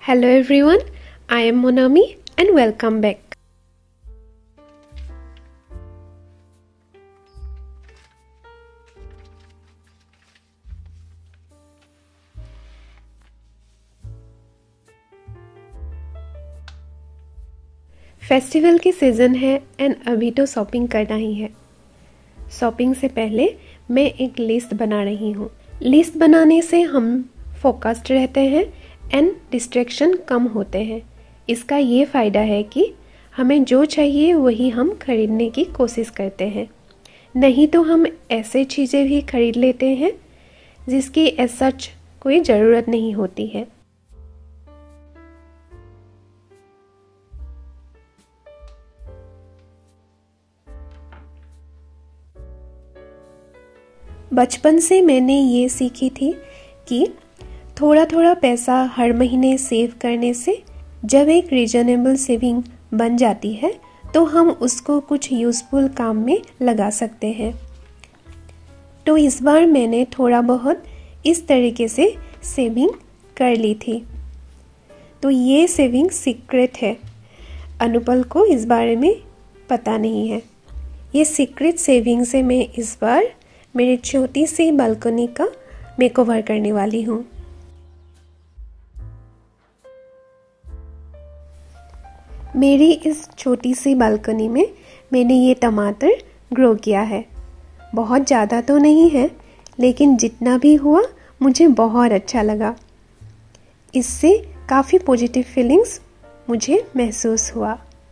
Hello everyone, I am Monami and welcome back. Festival की season है and अभी तो शॉपिंग करना ही है। शॉपिंग से पहले मैं एक लिस्ट बना रही हूँ। लिस्ट बनाने से हम फोकस्ड रहते हैं एंड डिस्ट्रैक्शन कम होते हैं। इसका ये फ़ायदा है कि हमें जो चाहिए वही हम खरीदने की कोशिश करते हैं, नहीं तो हम ऐसे चीज़ें भी खरीद लेते हैं जिसकी एज सच कोई ज़रूरत नहीं होती है। बचपन से मैंने ये सीखी थी कि थोड़ा थोड़ा पैसा हर महीने सेव करने से जब एक रीजनेबल सेविंग बन जाती है तो हम उसको कुछ यूज़फुल काम में लगा सकते हैं। तो इस बार मैंने थोड़ा बहुत इस तरीके से सेविंग कर ली थी। तो ये सेविंग सीक्रेट है, अनुपल को इस बारे में पता नहीं है। ये सीक्रेट सेविंग से मैं इस बार मेरी छोटी सी बालकनी का मेकओवर करने वाली हूँ। मेरी इस छोटी सी बालकनी में मैंने ये टमाटर ग्रो किया है। बहुत ज़्यादा तो नहीं है, लेकिन जितना भी हुआ मुझे बहुत अच्छा लगा। इससे काफ़ी पॉजिटिव फीलिंग्स मुझे महसूस हुआ।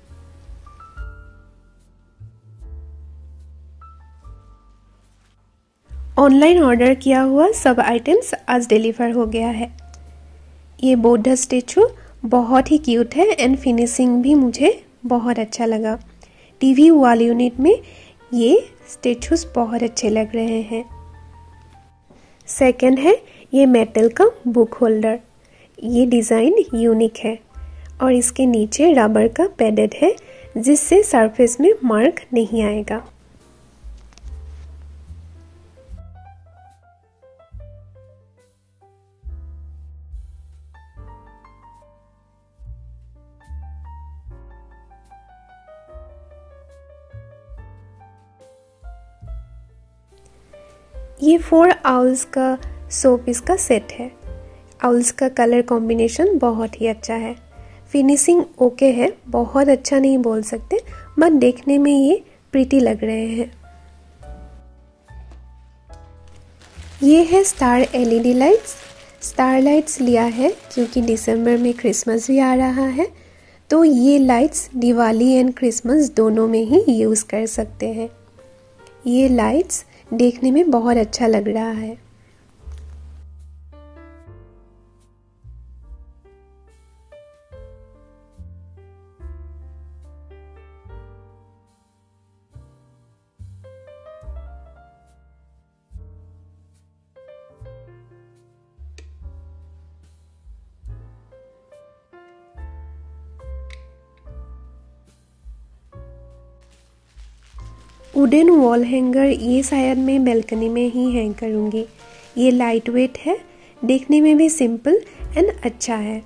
ऑनलाइन ऑर्डर किया हुआ सब आइटम्स आज डिलीवर हो गया है। ये बुद्धा स्टैचू बहुत ही क्यूट है एंड फिनिशिंग भी मुझे बहुत अच्छा लगा। टीवी वॉल यूनिट में ये स्टैचूज बहुत अच्छे लग रहे हैं। सेकंड है ये मेटल का बुक होल्डर। ये डिज़ाइन यूनिक है और इसके नीचे रबर का पैडेड है जिससे सरफेस में मार्क नहीं आएगा। ये 4 आउल्स का शो पीस का सेट है। आउल्स का कलर कॉम्बिनेशन बहुत ही अच्छा है। फिनिशिंग ओके है, बहुत अच्छा नहीं बोल सकते, बट देखने में ये प्रीटी लग रहे हैं। ये है star LED lights. Star lights लिया है क्योंकि दिसंबर में क्रिसमस भी आ रहा है, तो ये लाइट्स दिवाली एंड क्रिसमस दोनों में ही यूज़ कर सकते हैं। ये लाइट्स देखने में बहुत अच्छा लग रहा है। वुडन वॉल हैंगर ये शायद मैं बैल्कनी में ही हैंग करूँगी। ये लाइट वेट है, देखने में भी सिंपल एंड अच्छा है।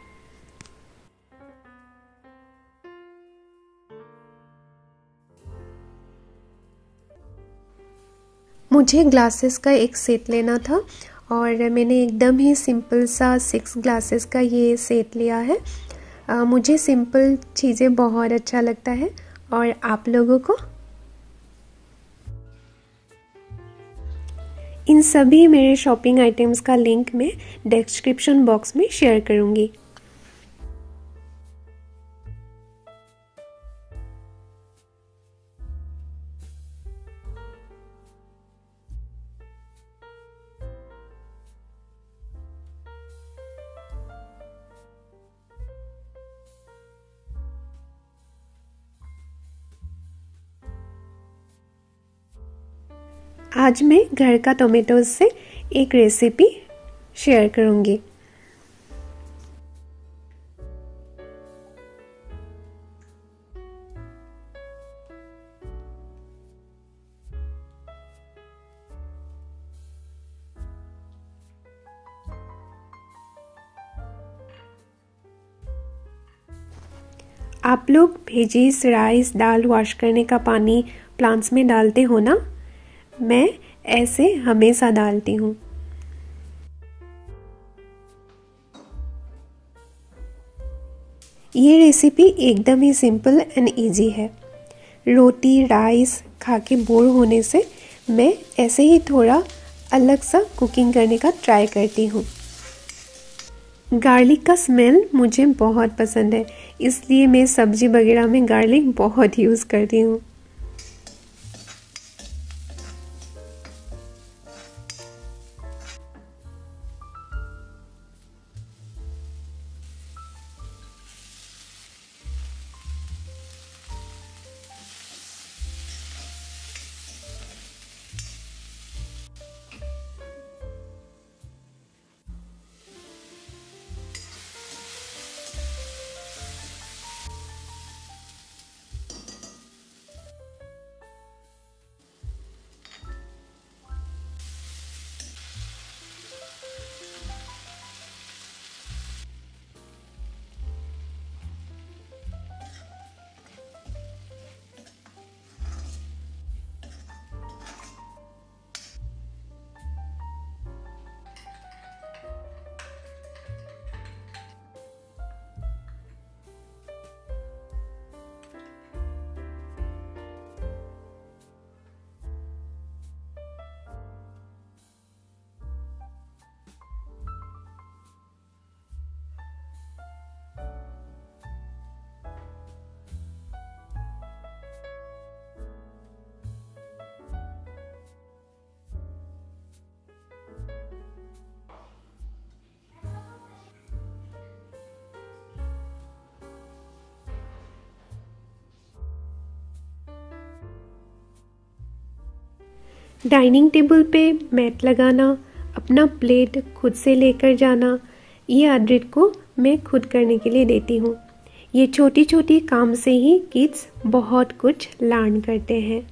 मुझे ग्लासेस का एक सेट लेना था और मैंने एकदम ही सिंपल सा 6 ग्लासेस का ये सेट लिया है। मुझे सिंपल चीज़ें बहुत अच्छा लगता है, और आप लोगों को? इन सभी मेरे शॉपिंग आइटम्स का लिंक मैं डिस्क्रिप्शन बॉक्स में शेयर करूँगी। आज मैं घर का टोमेटोज से एक रेसिपी शेयर करूँगी। आप लोग वेजीज, राइस, दाल वॉश करने का पानी प्लांट्स में डालते हो ना? मैं ऐसे हमेशा डालती हूँ। ये रेसिपी एकदम ही सिंपल एंड इजी है। रोटी, राइस खा के बोर होने से मैं ऐसे ही थोड़ा अलग सा कुकिंग करने का ट्राई करती हूँ। गार्लिक का स्मेल मुझे बहुत पसंद है, इसलिए मैं सब्जी वगैरह में गार्लिक बहुत यूज़ करती हूँ। डाइनिंग टेबल पे मैट लगाना, अपना प्लेट खुद से लेकर जाना, ये आदत को मैं खुद करने के लिए देती हूँ। ये छोटी छोटी काम से ही किड्स बहुत कुछ लर्न करते हैं।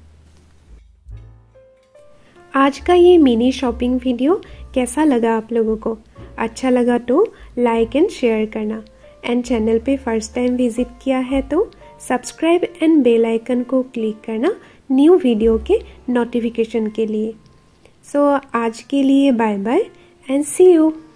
आज का ये मिनी शॉपिंग वीडियो कैसा लगा आप लोगों को? अच्छा लगा तो लाइक एंड शेयर करना, एंड चैनल पे फर्स्ट टाइम विजिट किया है तो सब्सक्राइब एंड बेल आइकन को क्लिक करना न्यू वीडियो के नोटिफिकेशन के लिए। सो आज के लिए bye bye and see you.